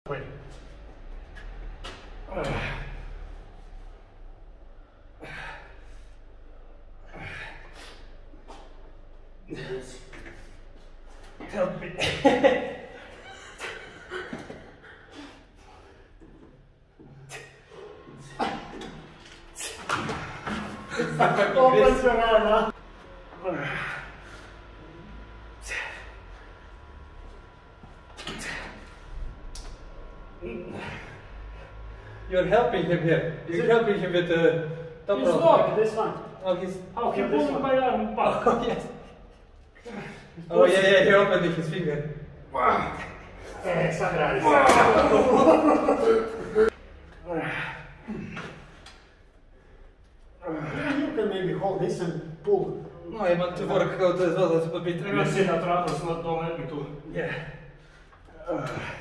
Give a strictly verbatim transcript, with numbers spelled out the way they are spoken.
Wait. Help me. Open your hand. You're helping him here. You're helping him with the top He's rope. locked, this one. Oh, he's... How he pulled my arm back. Oh, yes. Oh, yeah, yeah, he opened his finger. Wow. Eh, sagrado. You can maybe hold this and pull. No, I want to work out as well as a bit. I'm gonna sit at Artis, not don't let me to. Yeah. Uh.